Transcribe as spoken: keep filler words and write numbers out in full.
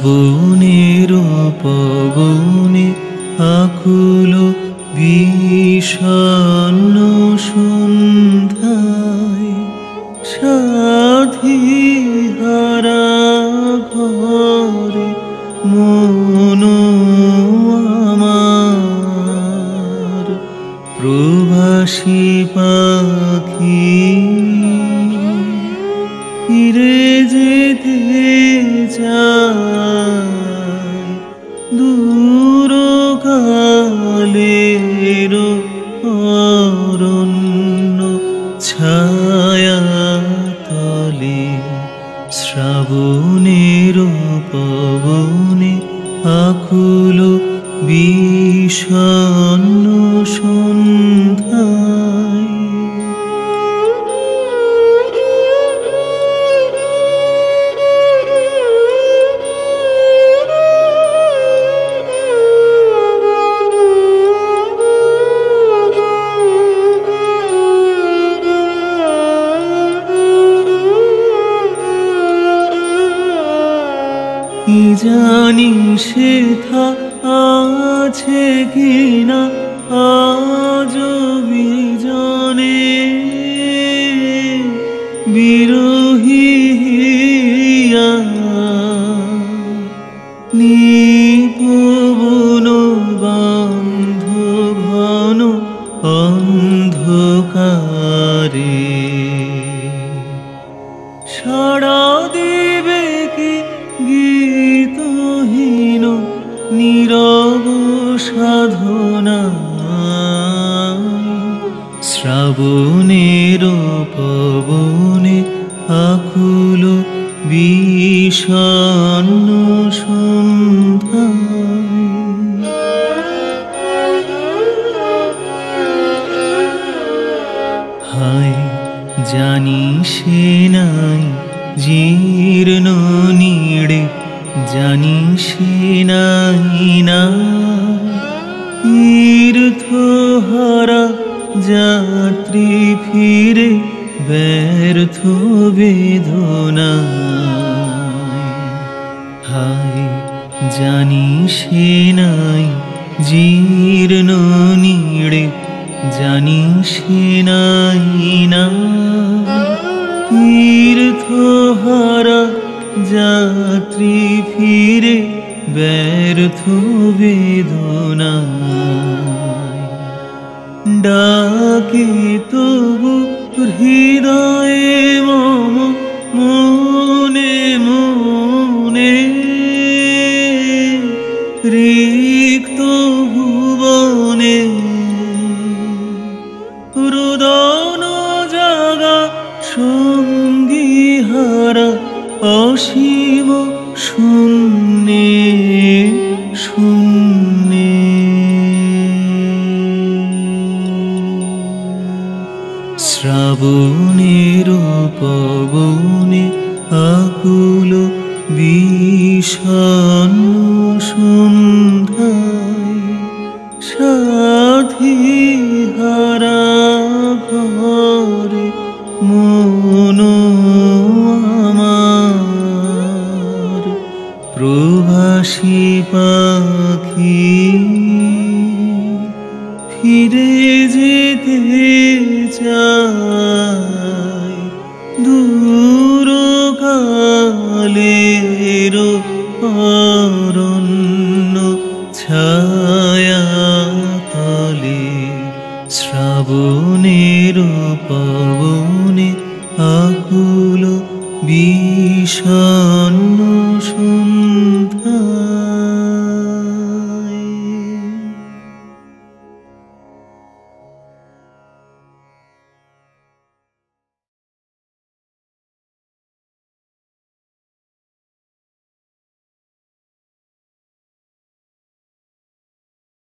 শ্রাবণের পবনে আকুল বিষণ্ণ সন্ধ্যায় সাধিহারা ঘরে মন আমার প্রবাসী পাখি ফিরে যেতে চায় দূর কালের অরণ্য ছায়া তলে শ্রাবণের পবনে আকুল বিষণ্ণ সন্ধ্যায়। কি জানি সেথা আছে কিনা আজ বিজনে বিরহী হিয়া নিপুবন গন্ধ ঘন অন্ধকারে সাড়া দিবে কি গীতহীন নীরব সাধনা শ্রাবণের পবনে আকুল বিষণ্ণ সন্ধ্যায়। হায় জানি সে নাই জীর্ণ নীড়ে জানি সে নাই না তীর্থহারা যাত্রী ফিরে ব্যর্থ বেদনা। হায় জানি সে নাই জীর্ণ নীড়ে জানি সে নাই না তীর্থহারা যাত্রী ফিরে ব্যর্থ বেদনা। ডাকে তবু হৃদয়ে মম মনে মনে রিক্ত ভুবনে রুদন জাগা সঙ্গী হারা অসীম শূন্যে শূন্যে। শ্রাবণের পবনে আকুল বিষণ্ণ সন্ধ্যায় সাধিহারা ঘরে মন আমার প্রবাসী পাখি ফিরে যেতে চায় দূর কালের অরণ্য ছায়া তলে শ্রাবণের পবনে আকুল বিষণ্ণ